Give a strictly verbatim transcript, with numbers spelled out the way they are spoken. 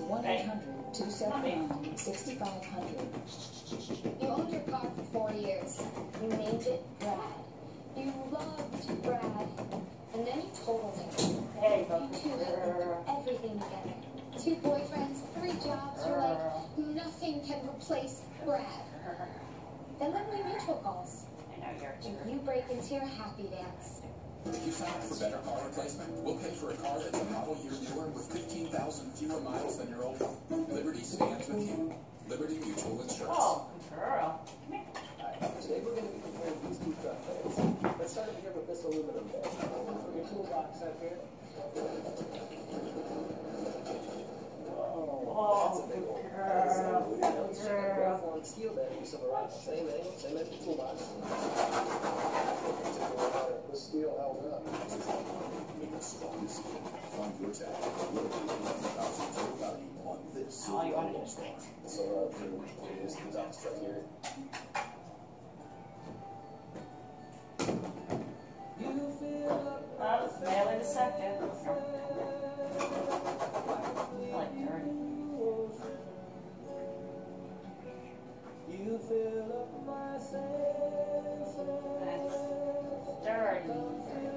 one eight hundred, two seven nine, six five zero zero. You owned your car for four years. You named it Brad. You loved Brad. And then you totaled him. Hey, You two had everything together. Two boyfriends, three jobs. You're like, nothing can replace Brad. Then Liberty Mutual calls. I know you're And you break into your happy dance. If you sign up for better car replacement, we'll pay for a car that's a model year newer with fifteen thousand fewer miles than your old one. Liberty stands with you. Liberty Mutual Insurance. Oh, girl. Come here. Alright, today we're going to be comparing these two truck beds. Let's start over here with this aluminum bed. Put your toolbox up here. Whoa, that's a big one. Girl. Let's check out Graph-One steel bed. Use of a same angle, same as the toolbox. The steel held up. Make the strongest steel. Find your tag. Liberty eleven thousand total value on this Oh, you want to silver get it star. So, uh, here it is, the top strut here. Oh, barely the second. I like dirty. You fill up my senses. That's dirty.